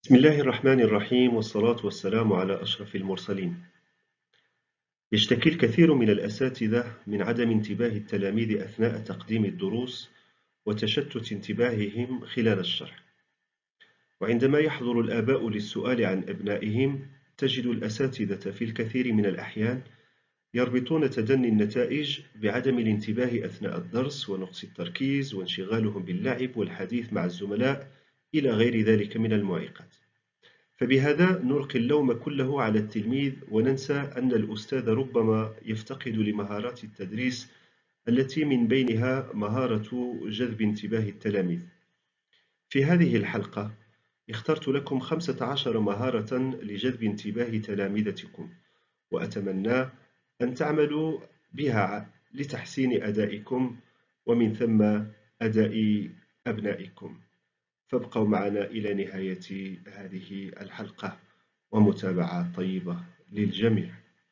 بسم الله الرحمن الرحيم والصلاة والسلام على أشرف المرسلين. يشتكي الكثير من الأساتذة من عدم انتباه التلاميذ أثناء تقديم الدروس وتشتت انتباههم خلال الشرح، وعندما يحضر الآباء للسؤال عن أبنائهم تجد الأساتذة في الكثير من الأحيان يربطون تدني النتائج بعدم الانتباه أثناء الدرس ونقص التركيز وانشغالهم باللعب والحديث مع الزملاء إلى غير ذلك من المعيقات. فبهذا نلقي اللوم كله على التلميذ وننسى أن الأستاذ ربما يفتقد لمهارات التدريس التي من بينها مهارة جذب انتباه التلاميذ. في هذه الحلقة اخترت لكم 15 مهارة لجذب انتباه تلامذتكم، وأتمنى أن تعملوا بها لتحسين أدائكم ومن ثم أداء أبنائكم. فابقوا معنا إلى نهاية هذه الحلقة ومتابعة طيبة للجميع.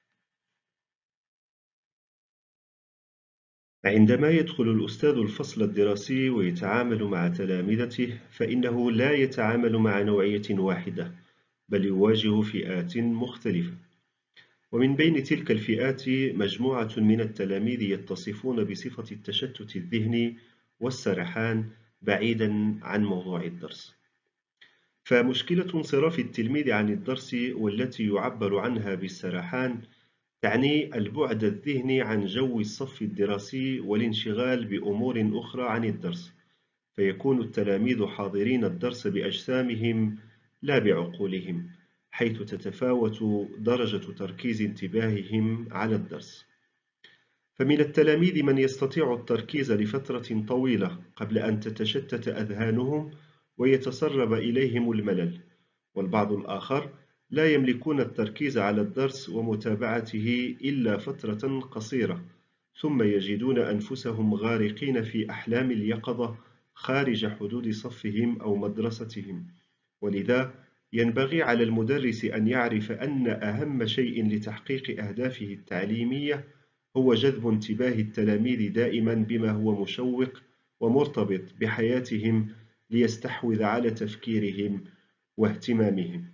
عندما يدخل الأستاذ الفصل الدراسي ويتعامل مع تلامذته فإنه لا يتعامل مع نوعية واحدة، بل يواجه فئات مختلفة، ومن بين تلك الفئات مجموعة من التلاميذ يتصفون بصفة التشتت الذهني والسرحان بعيدا عن موضوع الدرس. فمشكلة انصراف التلميذ عن الدرس والتي يعبر عنها بالسرحان تعني البعد الذهني عن جو الصف الدراسي والانشغال بأمور أخرى عن الدرس، فيكون التلاميذ حاضرين الدرس بأجسامهم لا بعقولهم، حيث تتفاوت درجة تركيز انتباههم على الدرس. فمن التلاميذ من يستطيع التركيز لفترة طويلة قبل أن تتشتت أذهانهم ويتسرب إليهم الملل، والبعض الآخر لا يملكون التركيز على الدرس ومتابعته إلا فترة قصيرة، ثم يجدون أنفسهم غارقين في أحلام اليقظة خارج حدود صفهم أو مدرستهم. ولذا ينبغي على المدرس أن يعرف أن أهم شيء لتحقيق أهدافه التعليمية هو جذب انتباه التلاميذ دائما بما هو مشوق ومرتبط بحياتهم ليستحوذ على تفكيرهم واهتمامهم.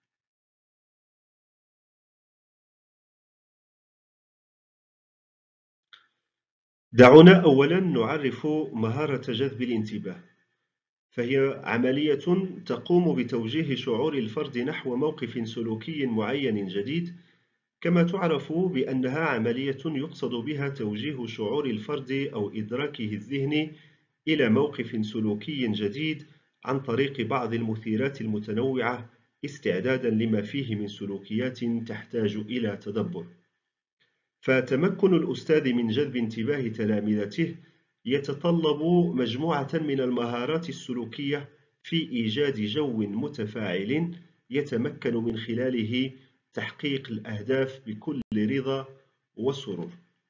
دعونا أولا نعرف مهارة جذب الانتباه، فهي عملية تقوم بتوجيه شعور الفرد نحو موقف سلوكي معين جديد، كما تعرف بأنها عملية يقصد بها توجيه شعور الفرد أو إدراكه الذهني إلى موقف سلوكي جديد عن طريق بعض المثيرات المتنوعة استعدادا لما فيه من سلوكيات تحتاج إلى تدبر. فتمكن الأستاذ من جذب انتباه تلامذته يتطلب مجموعة من المهارات السلوكية في إيجاد جو متفاعل يتمكن من خلاله تحقيق الأهداف بكل رضا وسرور.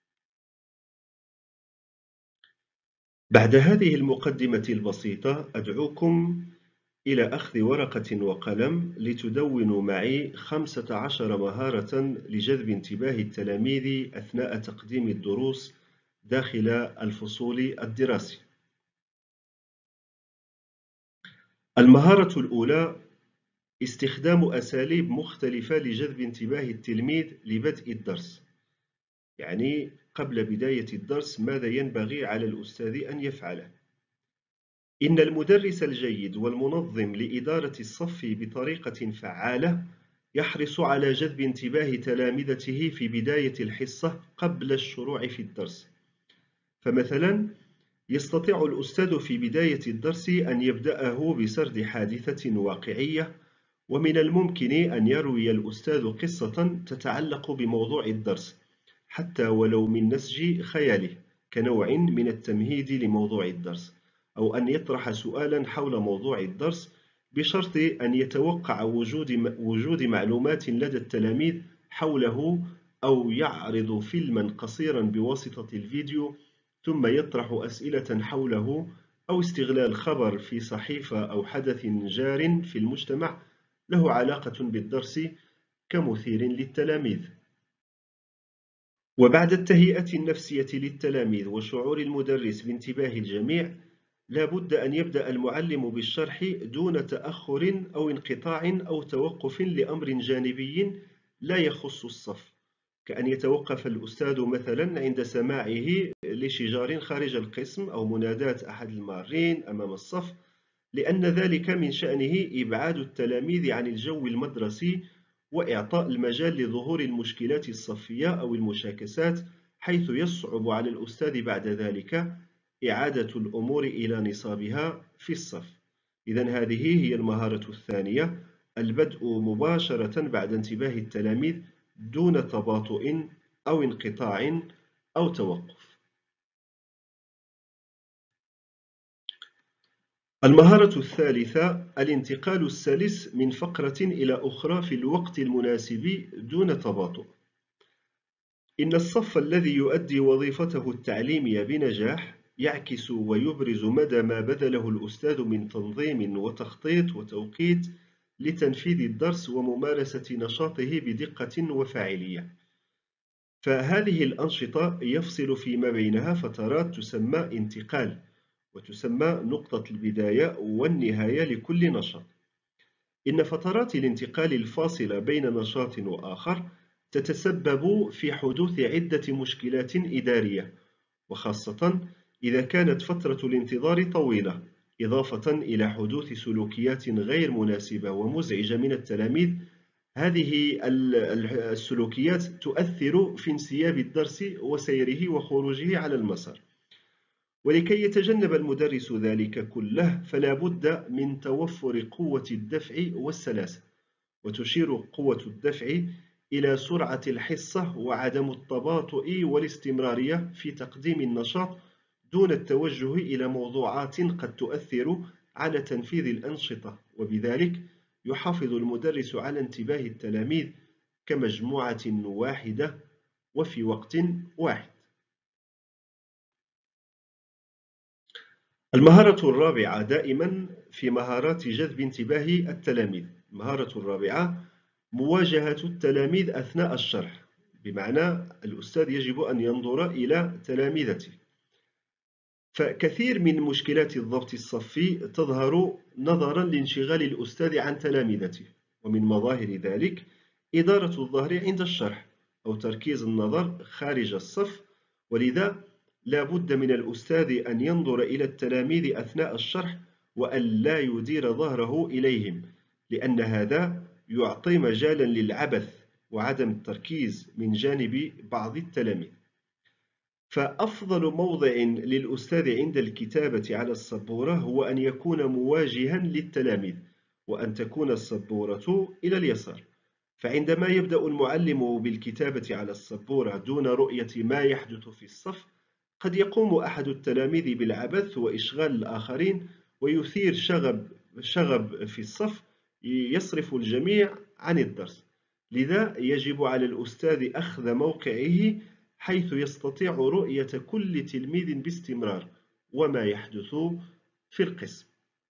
بعد هذه المقدمة البسيطة أدعوكم إلى أخذ ورقة وقلم لتدونوا معي 15 مهارة لجذب انتباه التلاميذ أثناء تقديم الدروس داخل الفصول الدراسي. المهارة الأولى: استخدام أساليب مختلفة لجذب انتباه التلميذ لبدء الدرس. يعني قبل بداية الدرس ماذا ينبغي على الأستاذ أن يفعله؟ إن المدرس الجيد والمنظم لإدارة الصف بطريقة فعالة يحرص على جذب انتباه تلامذته في بداية الحصة قبل الشروع في الدرس. فمثلا يستطيع الأستاذ في بداية الدرس أن يبدأه بسرد حادثة واقعية، ومن الممكن أن يروي الأستاذ قصة تتعلق بموضوع الدرس حتى ولو من نسج خياله كنوع من التمهيد لموضوع الدرس، أو أن يطرح سؤالا حول موضوع الدرس بشرط أن يتوقع وجود معلومات لدى التلاميذ حوله، أو يعرض فيلما قصيرا بواسطة الفيديو ثم يطرح أسئلة حوله، أو استغلال خبر في صحيفة أو حدث جار في المجتمع له علاقة بالدرس كمثير للتلاميذ. وبعد التهيئة النفسية للتلاميذ وشعور المدرس بانتباه الجميع، لا بد أن يبدأ المعلم بالشرح دون تأخر أو انقطاع أو توقف لأمر جانبي لا يخص الصف، كأن يتوقف الأستاذ مثلا عند سماعه لشجار خارج القسم أو مناداة أحد المارين أمام الصف، لأن ذلك من شأنه إبعاد التلاميذ عن الجو المدرسي وإعطاء المجال لظهور المشكلات الصفية أو المشاكسات، حيث يصعب على الأستاذ بعد ذلك إعادة الأمور إلى نصابها في الصف. إذن هذه هي المهارة الثانية، البدء مباشرة بعد انتباه التلاميذ دون تباطؤ أو انقطاع أو توقف. المهارة الثالثة الانتقال السلس من فقرة إلى أخرى في الوقت المناسب دون تباطؤ. إن الصف الذي يؤدي وظيفته التعليمية بنجاح يعكس ويبرز مدى ما بذله الأستاذ من تنظيم وتخطيط وتوقيت لتنفيذ الدرس وممارسة نشاطه بدقة وفاعلية. فهذه الأنشطة يفصل فيما بينها فترات تسمى انتقال، وتسمى نقطة البداية والنهاية لكل نشاط. إن فترات الانتقال الفاصلة بين نشاط وآخر تتسبب في حدوث عدة مشكلات إدارية، وخاصة إذا كانت فترة الانتظار طويلة، إضافة إلى حدوث سلوكيات غير مناسبة ومزعجة من التلاميذ. هذه السلوكيات تؤثر في انسياب الدرس وسيره وخروجه على المسار. ولكي يتجنب المدرس ذلك كله فلا بد من توفر قوة الدفع والسلاسة، وتشير قوة الدفع إلى سرعة الحصة وعدم التباطؤ والاستمرارية في تقديم النشاط دون التوجه إلى موضوعات قد تؤثر على تنفيذ الأنشطة، وبذلك يحافظ المدرس على انتباه التلاميذ كمجموعة واحدة وفي وقت واحد. المهارة الرابعة دائما في مهارات جذب انتباه التلاميذ، المهارة الرابعة مواجهة التلاميذ أثناء الشرح، بمعنى الأستاذ يجب أن ينظر إلى تلامذته. فكثير من مشكلات الضبط الصفي تظهر نظرا لانشغال الأستاذ عن تلامذته، ومن مظاهر ذلك إدارة الظهر عند الشرح أو تركيز النظر خارج الصف. ولذا لا بد من الأستاذ أن ينظر إلى التلاميذ أثناء الشرح وأن لا يدير ظهره إليهم، لأن هذا يعطي مجالا للعبث وعدم التركيز من جانب بعض التلاميذ. فأفضل موضع للأستاذ عند الكتابة على السبورة هو أن يكون مواجها للتلاميذ، وأن تكون السبورة إلى اليسار. فعندما يبدأ المعلم بالكتابة على السبورة دون رؤية ما يحدث في الصف، قد يقوم أحد التلاميذ بالعبث وإشغال الآخرين ويثير شغب في الصف يصرف الجميع عن الدرس. لذا يجب على الأستاذ أخذ موقعه حيث يستطيع رؤية كل تلميذ باستمرار وما يحدث في القسم.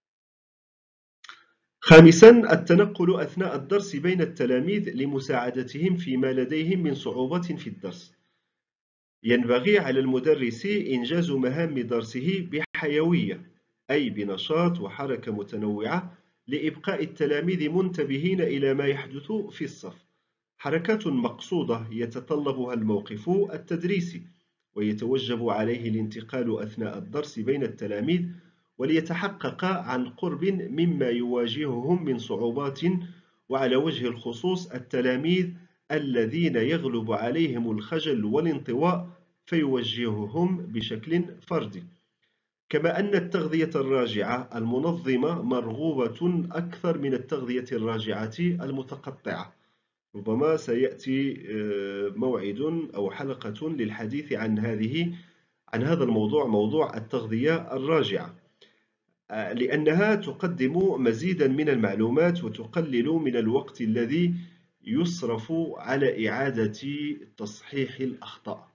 خامسا التنقل أثناء الدرس بين التلاميذ لمساعدتهم فيما لديهم من صعوبات في الدرس. ينبغي على المدرس إنجاز مهام درسه بحيوية، أي بنشاط وحركة متنوعة لإبقاء التلاميذ منتبهين إلى ما يحدث في الصف. حركات مقصودة يتطلبها الموقف التدريسي، ويتوجب عليه الانتقال أثناء الدرس بين التلاميذ وليتحقق عن قرب مما يواجههم من صعوبات، وعلى وجه الخصوص التلاميذ الذين يغلب عليهم الخجل والانطواء فيوجههم بشكل فردي. كما أن التغذية الراجعة المنظمة مرغوبة أكثر من التغذية الراجعة المتقطعة. ربما سيأتي موعد أو حلقة للحديث عن هذا الموضوع، موضوع التغذية الراجعة، لأنها تقدم مزيدا من المعلومات وتقلل من الوقت الذي يصرف على إعادة تصحيح الأخطاء.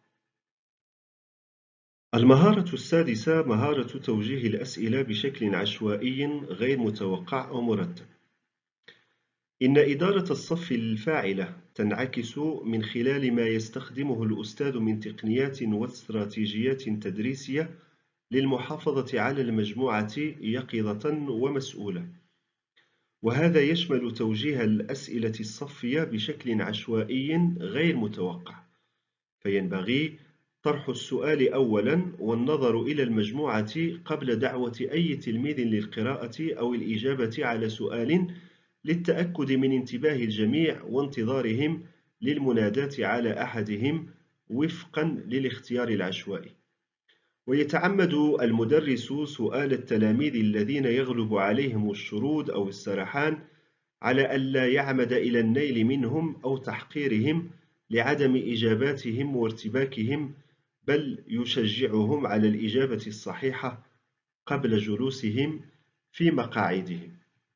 المهارة السادسة مهارة توجيه الأسئلة بشكل عشوائي غير متوقع أو مرتب. إن إدارة الصف الفاعلة تنعكس من خلال ما يستخدمه الأستاذ من تقنيات واستراتيجيات تدريسية للمحافظة على المجموعة يقظة ومسؤولة، وهذا يشمل توجيه الأسئلة الصفية بشكل عشوائي غير متوقع. فينبغي طرح السؤال أولاً والنظر إلى المجموعة قبل دعوة أي تلميذ للقراءة أو الإجابة على سؤال، للتأكد من انتباه الجميع وانتظارهم للمناداة على أحدهم وفقاً للاختيار العشوائي. ويتعمد المدرس سؤال التلاميذ الذين يغلب عليهم الشرود أو السرحان على ألا يعمد إلى النيل منهم أو تحقيرهم لعدم إجاباتهم وارتباكهم، بل يشجعهم على الإجابة الصحيحة قبل جلوسهم في مقاعدهم.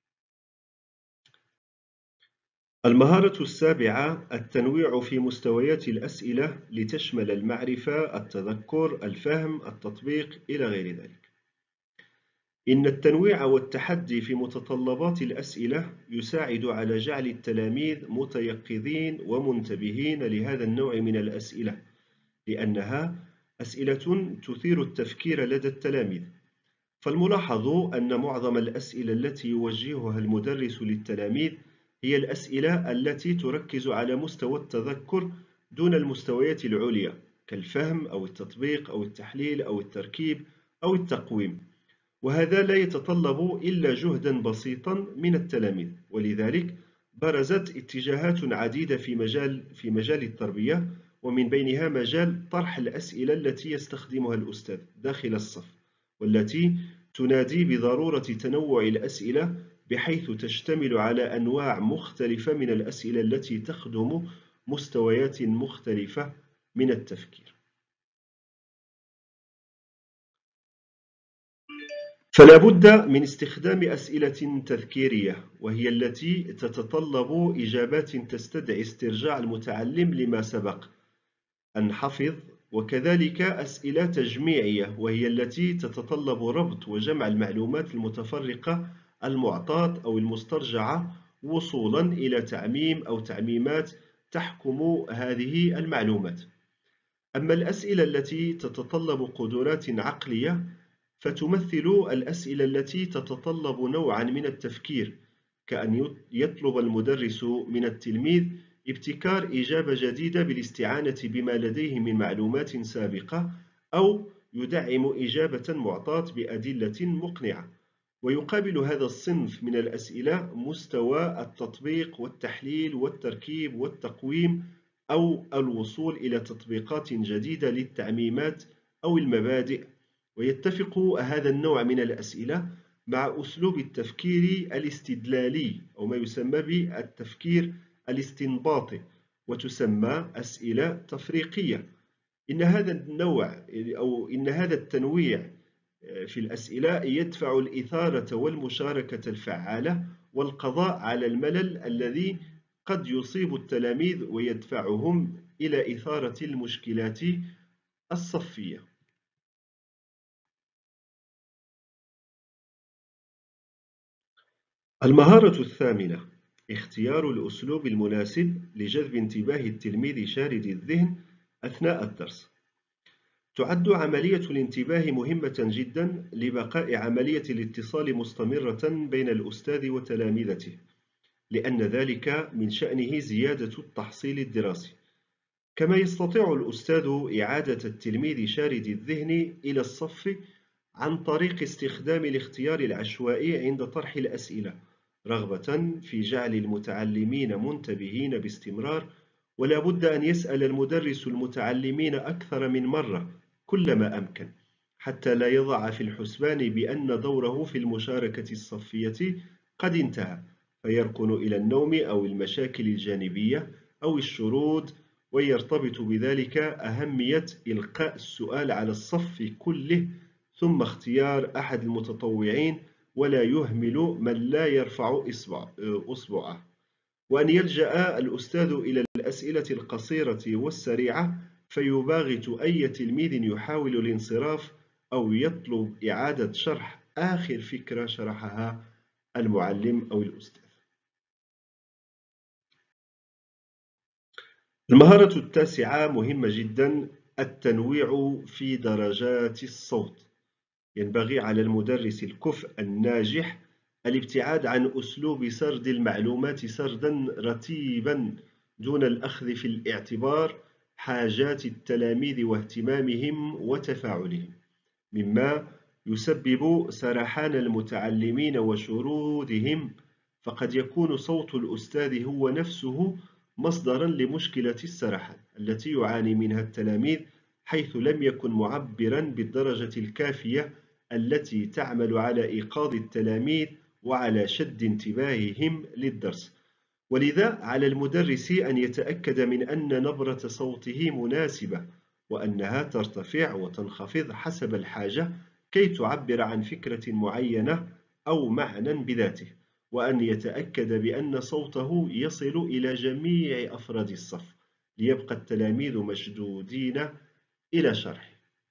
المهارة السابعة: التنويع في مستويات الأسئلة لتشمل المعرفة، التذكر، الفهم، التطبيق، إلى غير ذلك. إن التنويع والتحدي في متطلبات الأسئلة يساعد على جعل التلاميذ متيقظين ومنتبهين لهذا النوع من الأسئلة، لأنها أسئلة تثير التفكير لدى التلاميذ. فالملاحظ أن معظم الأسئلة التي يوجهها المدرس للتلاميذ هي الأسئلة التي تركز على مستوى التذكر دون المستويات العليا، كالفهم أو التطبيق أو التحليل أو التركيب أو التقويم، وهذا لا يتطلب إلا جهداً بسيطاً من التلاميذ. ولذلك برزت اتجاهات عديدة في مجال التربية، ومن بينها مجال طرح الأسئلة التي يستخدمها الأستاذ داخل الصف، والتي تنادي بضرورة تنوع الأسئلة بحيث تشتمل على أنواع مختلفة من الأسئلة التي تخدم مستويات مختلفة من التفكير. فلا بد من استخدام أسئلة تذكيرية، وهي التي تتطلب إجابات تستدعي استرجاع المتعلم لما سبق أن حفظ، وكذلك أسئلة تجميعية، وهي التي تتطلب ربط وجمع المعلومات المتفرقة المعطاة أو المسترجعة وصولاً إلى تعميم أو تعميمات تحكم هذه المعلومات. أما الأسئلة التي تتطلب قدرات عقلية فتمثل الأسئلة التي تتطلب نوعاً من التفكير، كأن يطلب المدرس من التلميذ ابتكار إجابة جديدة بالاستعانة بما لديه من معلومات سابقة، أو يدعم إجابة معطاة بأدلة مقنعة. ويقابل هذا الصنف من الأسئلة مستوى التطبيق والتحليل والتركيب والتقويم، أو الوصول إلى تطبيقات جديدة للتعميمات أو المبادئ. ويتفق هذا النوع من الأسئلة مع أسلوب التفكير الاستدلالي، أو ما يسمى بالتفكير الاستنباطي، وتسمى أسئلة تفريقية. إن هذا النوع أو إن هذا التنويع في الأسئلة يدفع الإثارة والمشاركة الفعالة والقضاء على الملل الذي قد يصيب التلاميذ ويدفعهم إلى إثارة المشكلات الصفية. المهارة الثامنة: اختيار الأسلوب المناسب لجذب انتباه التلميذ شارد الذهن أثناء الدرس. تعد عملية الانتباه مهمة جداً لبقاء عملية الاتصال مستمرة بين الأستاذ وتلامذته، لأن ذلك من شأنه زيادة التحصيل الدراسي. كما يستطيع الأستاذ إعادة التلميذ شارد الذهن إلى الصف عن طريق استخدام الاختيار العشوائي عند طرح الأسئلة، رغبة في جعل المتعلمين منتبهين باستمرار. ولا بد أن يسأل المدرس المتعلمين أكثر من مرة كلما أمكن، حتى لا يضع في الحسبان بأن دوره في المشاركة الصفية قد انتهى، فيركن إلى النوم أو المشاكل الجانبية أو الشرود. ويرتبط بذلك أهمية إلقاء السؤال على الصف كله ثم اختيار أحد المتطوعين، ولا يهمل من لا يرفع إصبعه. وأن يلجأ الأستاذ إلى الأسئلة القصيرة والسريعة، فيباغت أي تلميذ يحاول الانصراف أو يطلب إعادة شرح آخر فكرة شرحها المعلم أو الأستاذ. المهارة التاسعة مهمة جدا: التنويع في درجات الصوت. ينبغي على المدرس الكفء الناجح الابتعاد عن أسلوب سرد المعلومات سردًا رتيبًا دون الأخذ في الاعتبار حاجات التلاميذ واهتمامهم وتفاعلهم، مما يسبب سرحان المتعلمين وشرودهم، فقد يكون صوت الأستاذ هو نفسه مصدرًا لمشكلة السرحان التي يعاني منها التلاميذ، حيث لم يكن معبرًا بالدرجة الكافية التي تعمل على إيقاظ التلاميذ وعلى شد انتباههم للدرس. ولذا على المدرس أن يتأكد من أن نبرة صوته مناسبة، وأنها ترتفع وتنخفض حسب الحاجة كي تعبر عن فكرة معينة أو معنى بذاته، وأن يتأكد بأن صوته يصل إلى جميع أفراد الصف ليبقى التلاميذ مشدودين إلى شرحه.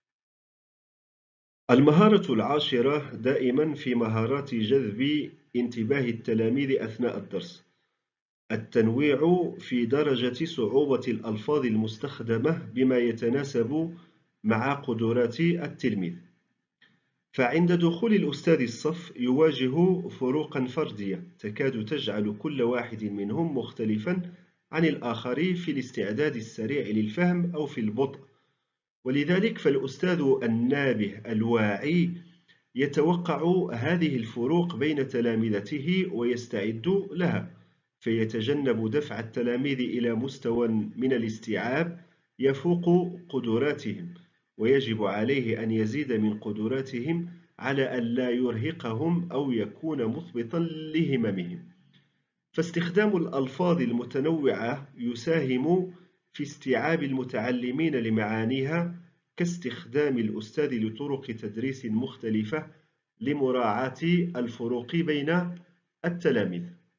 المهارة العاشرة دائما في مهارات جذب انتباه التلاميذ أثناء الدرس التنويع في درجة صعوبة الألفاظ المستخدمة بما يتناسب مع قدرات التلميذ. فعند دخول الأستاذ الصف يواجه فروقا فردية تكاد تجعل كل واحد منهم مختلفا عن الآخر في الاستعداد السريع للفهم أو في البطء، ولذلك فالأستاذ النابه الواعي يتوقع هذه الفروق بين تلامذته ويستعد لها، فيتجنب دفع التلاميذ إلى مستوى من الاستيعاب يفوق قدراتهم، ويجب عليه أن يزيد من قدراتهم على أن لا يرهقهم أو يكون مثبطا لهممهم. فاستخدام الألفاظ المتنوعة يساهم في استيعاب المتعلمين لمعانيها، كاستخدام الأستاذ لطرق تدريس مختلفة لمراعاة الفروق بين التلاميذ.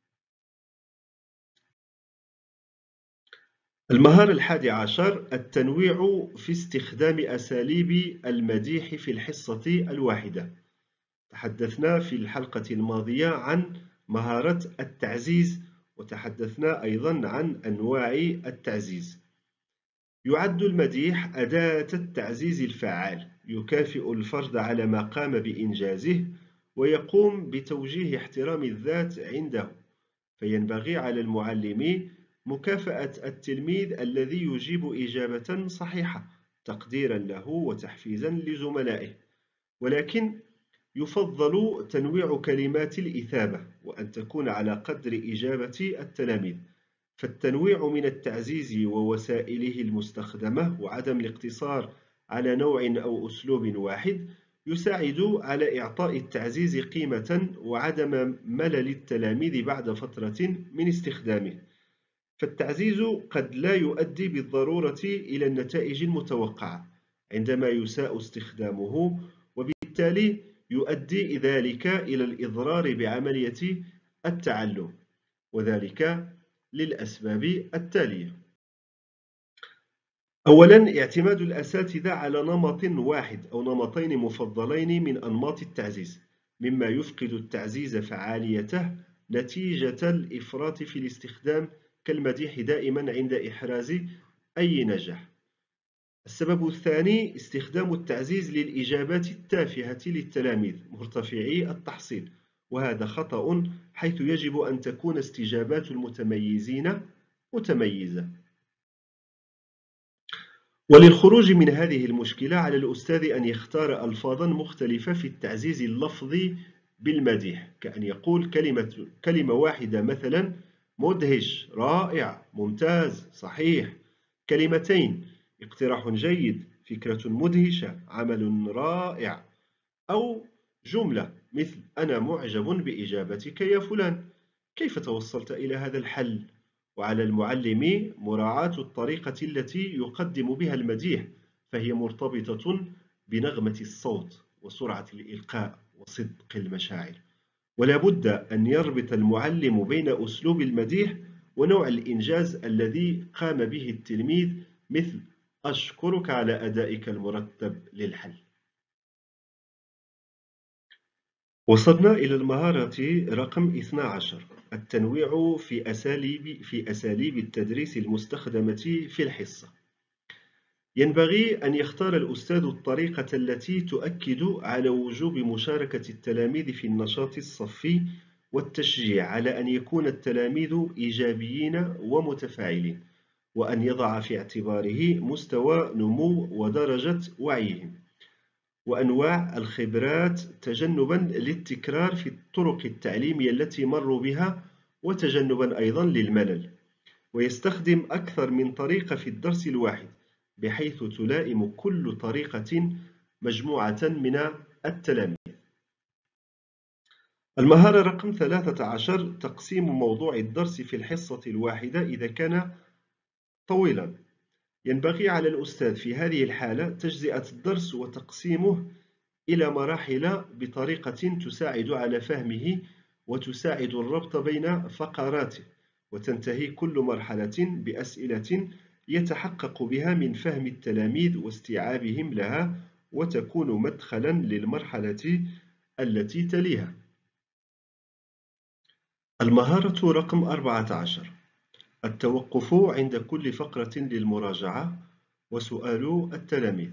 المهارة 11 التنويع في استخدام أساليب المديح في الحصة الواحدة. تحدثنا في الحلقة الماضية عن مهارة التعزيز، وتحدثنا أيضا عن أنواع التعزيز. يعد المديح أداة التعزيز الفعال، يكافئ الفرد على ما قام بإنجازه ويقوم بتوجيه احترام الذات عنده، فينبغي على المعلم مكافأة التلميذ الذي يجيب إجابة صحيحة تقديرا له وتحفيزا لزملائه، ولكن يفضل تنويع كلمات الإثابة وأن تكون على قدر إجابة التلاميذ، فالتنويع من التعزيز ووسائله المستخدمة وعدم الاقتصار على نوع أو أسلوب واحد يساعد على إعطاء التعزيز قيمة وعدم ملل التلاميذ بعد فترة من استخدامه. فالتعزيز قد لا يؤدي بالضرورة إلى النتائج المتوقعة عندما يساء استخدامه، وبالتالي يؤدي ذلك إلى الإضرار بعملية التعلم، وذلك للأسباب التالية. أولا، اعتماد الأساتذة على نمط واحد أو نمطين مفضلين من أنماط التعزيز، مما يفقد التعزيز فعاليته نتيجة الإفراط في الاستخدام كالمديح دائما عند إحراز أي نجاح. السبب الثاني استخدام التعزيز للإجابات التافهة للتلاميذ مرتفعي التحصيل، وهذا خطأ، حيث يجب أن تكون استجابات المتميزين متميزة. وللخروج من هذه المشكلة على الأستاذ أن يختار ألفاظا مختلفة في التعزيز اللفظي بالمديح، كأن يقول كلمة واحدة مثلا مدهش، رائع، ممتاز، صحيح. كلمتين اقتراح جيد، فكرة مدهشة، عمل رائع. أو جملة مثل أنا معجب بإجابتك يا فلان، كيف توصلت إلى هذا الحل؟ وعلى المعلم مراعاة الطريقة التي يقدم بها المديح، فهي مرتبطة بنغمة الصوت وسرعة الإلقاء وصدق المشاعر، ولا بد أن يربط المعلم بين أسلوب المديح ونوع الإنجاز الذي قام به التلميذ، مثل أشكرك على أدائك المرتب للحل. وصلنا إلى المهارة رقم 12 التنويع في أساليب التدريس المستخدمة في الحصة. ينبغي أن يختار الأستاذ الطريقة التي تؤكد على وجوب مشاركة التلاميذ في النشاط الصفي والتشجيع على أن يكون التلاميذ إيجابيين ومتفاعلين، وأن يضع في اعتباره مستوى نمو ودرجة وعيهم وأنواع الخبرات تجنبًا للتكرار في الطرق التعليمية التي مروا بها، وتجنبًا أيضًا للملل. ويستخدم أكثر من طريقة في الدرس الواحد، بحيث تلائم كل طريقة مجموعة من التلاميذ. المهارة رقم 13: تقسيم موضوع الدرس في الحصة الواحدة إذا كان طويلا. ينبغي على الأستاذ في هذه الحالة تجزئة الدرس وتقسيمه إلى مراحل بطريقة تساعد على فهمه وتساعد الربط بين فقراته، وتنتهي كل مرحلة بأسئلة يتحقق بها من فهم التلاميذ واستيعابهم لها، وتكون مدخلا للمرحلة التي تليها. المهارة رقم 14: التوقف عند كل فقرة للمراجعة وسؤال التلاميذ.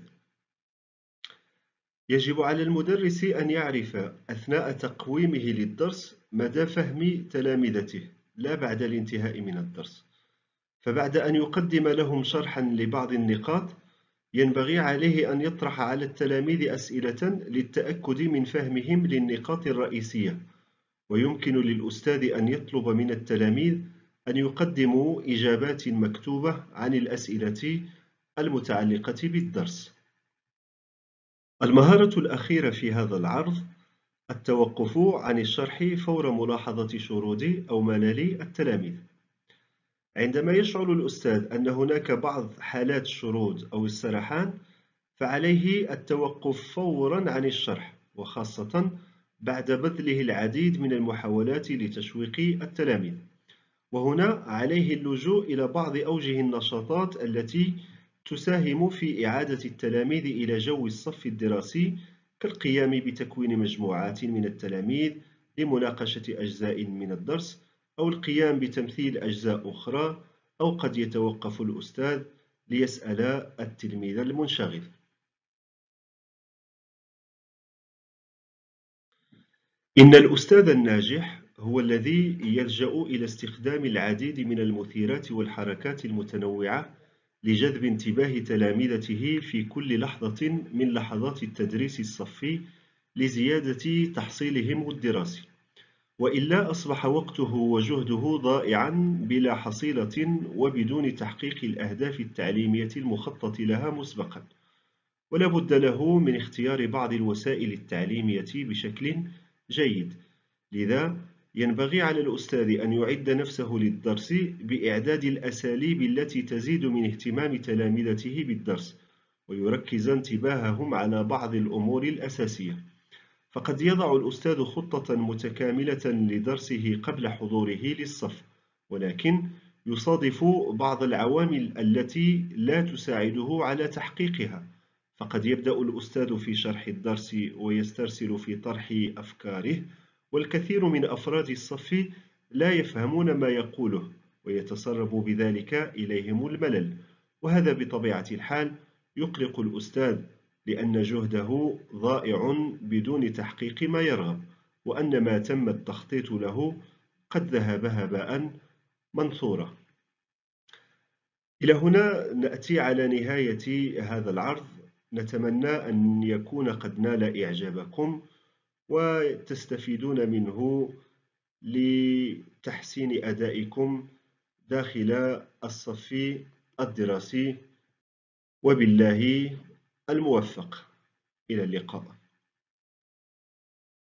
يجب على المدرس أن يعرف أثناء تقويمه للدرس مدى فهم تلامذته، لا بعد الانتهاء من الدرس. فبعد أن يقدم لهم شرحا لبعض النقاط، ينبغي عليه أن يطرح على التلاميذ أسئلة للتأكد من فهمهم للنقاط الرئيسية. ويمكن للأستاذ أن يطلب من التلاميذ أن يقدموا إجابات مكتوبة عن الأسئلة المتعلقة بالدرس. المهارة الأخيرة في هذا العرض: التوقف عن الشرح فور ملاحظة شرود أو ملل التلاميذ. عندما يشعر الأستاذ أن هناك بعض حالات الشرود أو السرحان، فعليه التوقف فورا عن الشرح، وخاصة بعد بذله العديد من المحاولات لتشويق التلاميذ. وهنا عليه اللجوء إلى بعض أوجه النشاطات التي تساهم في إعادة التلاميذ إلى جو الصف الدراسي، كالقيام بتكوين مجموعات من التلاميذ لمناقشة أجزاء من الدرس، أو القيام بتمثيل أجزاء أخرى، أو قد يتوقف الأستاذ ليسأل التلميذ المنشغل. إن الأستاذ الناجح هو الذي يلجأ إلى استخدام العديد من المثيرات والحركات المتنوعة لجذب انتباه تلامذته في كل لحظة من لحظات التدريس الصفي لزيادة تحصيلهم الدراسي، وإلا أصبح وقته وجهده ضائعا بلا حصيلة وبدون تحقيق الأهداف التعليمية المخطط لها مسبقا. ولا بد له من اختيار بعض الوسائل التعليمية بشكل جيد. لذا ينبغي على الأستاذ أن يعد نفسه للدرس بإعداد الأساليب التي تزيد من اهتمام تلامذته بالدرس، ويركز انتباههم على بعض الأمور الأساسية. فقد يضع الأستاذ خطة متكاملة لدرسه قبل حضوره للصف، ولكن يصادف بعض العوامل التي لا تساعده على تحقيقها. فقد يبدأ الأستاذ في شرح الدرس ويسترسل في طرح أفكاره، والكثير من أفراد الصف لا يفهمون ما يقوله، ويتسرب بذلك إليهم الملل. وهذا بطبيعة الحال يقلق الأستاذ، لأن جهده ضائع بدون تحقيق ما يرغب، وأن ما تم التخطيط له قد ذهب هباء منثورا. إلى هنا نأتي على نهاية هذا العرض. نتمنى أن يكون قد نال إعجابكم وتستفيدون منه لتحسين أدائكم داخل الصف الدراسي، وبالله الموفق. إلى اللقاء.